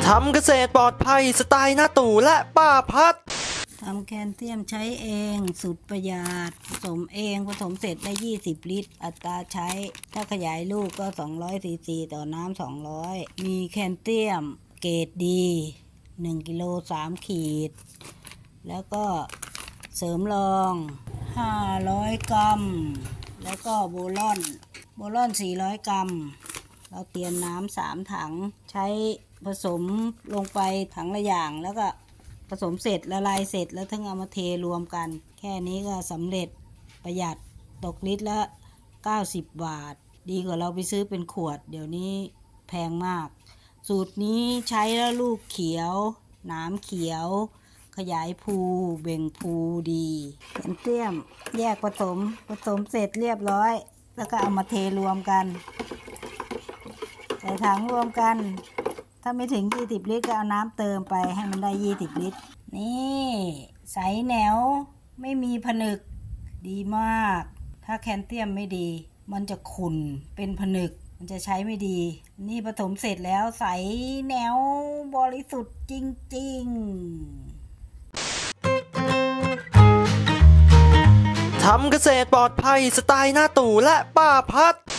ทำเกษตรปลอดภัยสไตล์หน้าตู่และป้าพัดทำแคลเซียมใช้เองสุดประหยัดผสมเองผสมเสร็จได้20 ลิตรอัตราใช้ถ้าขยายลูกก็200 ซีซีต่อน้ำ200มีแคลเซียมเกรดดี1 กิโล 3 ขีดแล้วก็เสริมรอง500 กรัมแล้วก็โบรอน400 กรัมเราเตรียมน้ำ3 ถังใช้ผสมลงไปถังละอย่างแล้วก็ผสมเสร็จละลายเสร็จแล้วทั้งเอามาเทรวมกันแค่นี้ก็สำเร็จประหยัดตกลิตรละ90 บาทดีกว่าเราไปซื้อเป็นขวดเดี๋ยวนี้แพงมากสูตรนี้ใช้แล้วลูกเขียวหนามเขียวขยายภูเบ่งภูดีแคลเซียมแยกผสมเสร็จเรียบร้อยแล้วก็เอามาเทรวมกันใส่ถังรวมกันถ้าไม่ถึง20 ลิตรก็เอาน้ำเติมไปให้มันได้20 ลิตรนี่ใสแหนวไม่มีผนึกดีมากถ้าแคลเซียมไม่ดีมันจะขุ่นเป็นผนึกมันจะใช้ไม่ดีนี่ผสมเสร็จแล้วใสแหนวบริสุทธิ์จริงๆทำเกษตรปลอดภัยสไตล์หน้าตู่และป้าพัด